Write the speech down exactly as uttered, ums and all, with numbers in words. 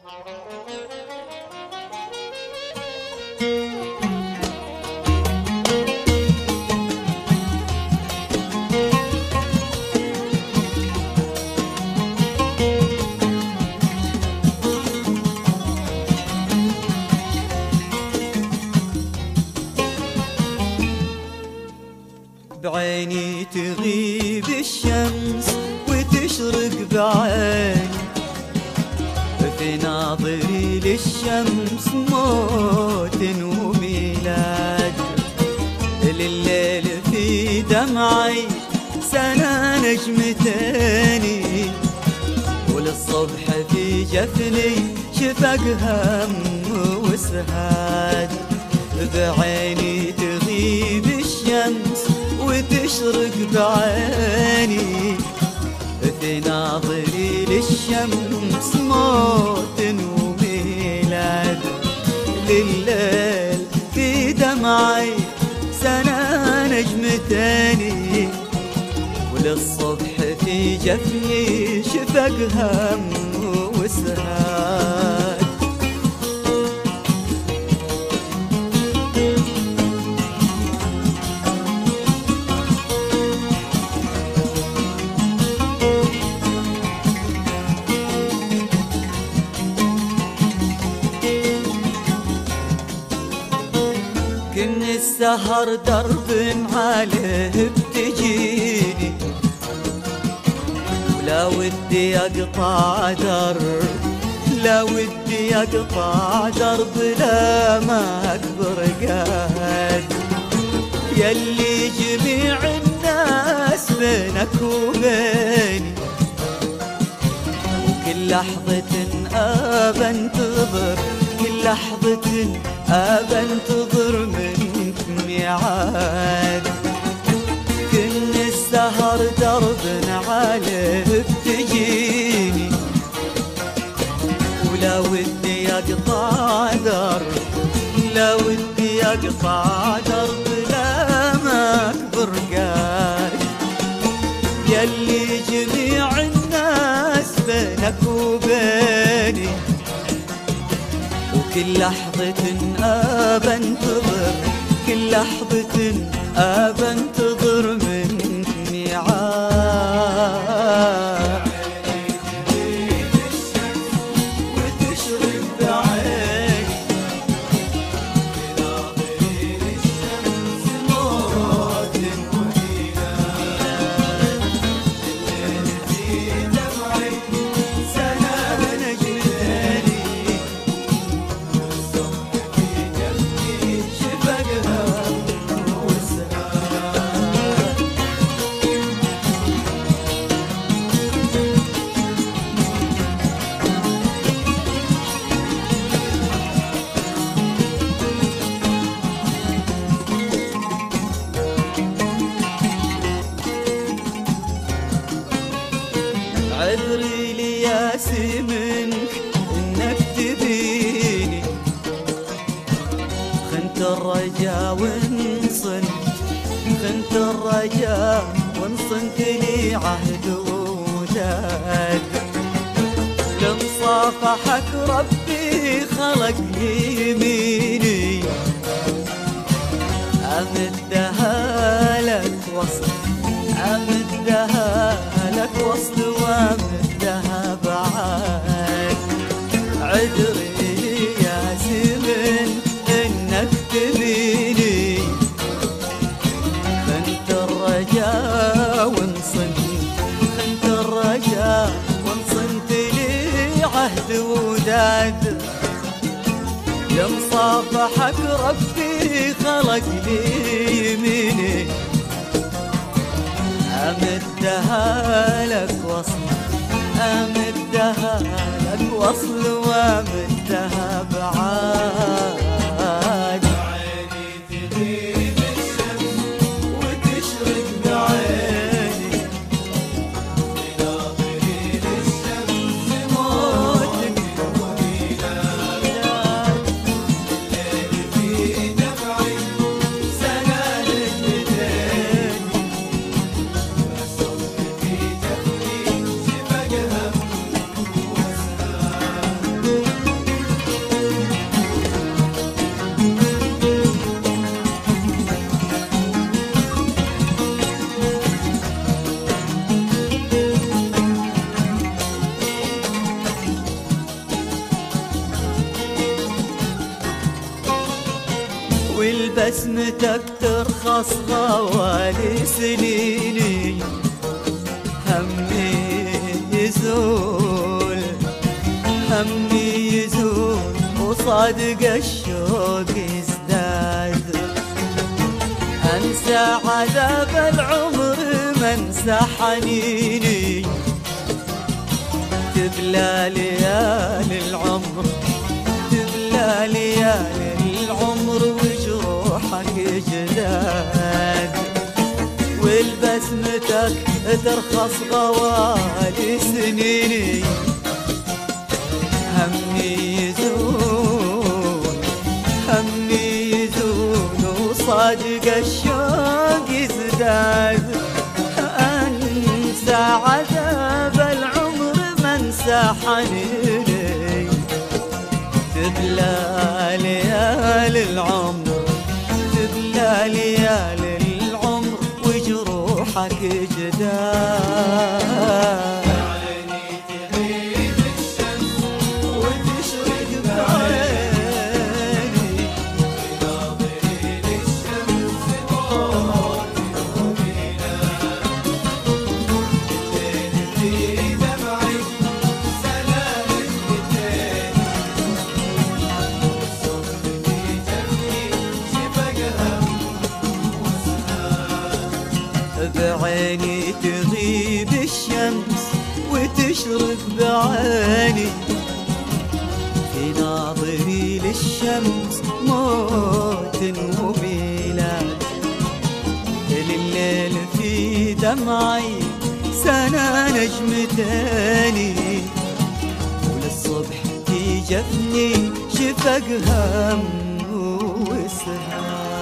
بعيني تغيب الشمس وتشرق بعيني، في ناظري للشمس موت وميلاد، لليل في دمعي سنة نجمتين، وللصبح في جفني شفق هم وسهاد. بعيني تغيب الشمس وتشرق بعيني، في ناظري للشمس موت وميلاد، لليل في دمعي سنة نجمتين، وللصبح في جفني شفق هم وسهاد. كن السهر درب عليه بتجيني، ولا ودي اقطع درب، لا ودي اقطع درب لا ما اكبر قاد، يلي جميع الناس بينك وبيني، وكل لحظة ابى انتظر، كل لحظة ابى انتظر منك ميعاد. كن السهر درب عليه بتجيني، ولا ودي اقطع درب، لا ودي اقطع درب لا ما اكبر قاد، يلي جميع الناس بينك وبيني، وكل لحظة ابى انتظر، كل لحظة ابى انتظر منك ميعاد. عذري لي ياسي منك انك تبيني، خنت الرجا وانصنت، خنت الرجا وانصنت لي عهد وداد، لمصافحك ربي خلق لي يميني، امدها لك وصل، امدها لك وصل وامدها بعاد. عذري يا زمن انك تبيني، خنت الرجا وانصنت، خنت الرجا وانصنت لي عهد وداد، لمصافحك ربي خلق لي يميني، امدها لك وصل، امدها لك وصل وامدها بعاد. عيني تغيب الشمس وتشرق بعيني، بناظري للشمس موت وميلاد، الليل في دمعي سنة نجمتين، في جفني شفق هم وسهاد. والبسمتك ترخص غوالي سنيني، همي يزول همي يزول وصادق الشوق يزداد. انسى عذاب العمر ما انسى حنيني، تبلى ليالي العمر تبلى ليالي العمر وجروحك جداد. والبسمتك ترخص غوالي سنيني، همي يزول همي يزول وصادق الشوق يزداد. انسى عذاب العمر ما انسى حنيني، تبلى ليالي العمر تبلى ليالي العمر وجروحك جداد. بعيني تغيب الشمس وتشرق بعيني، في ناظري للشمس موت وميلاد. لليل في دمعي سنة نجمتاني، وللصبح في جفني شفق هم وسهاد.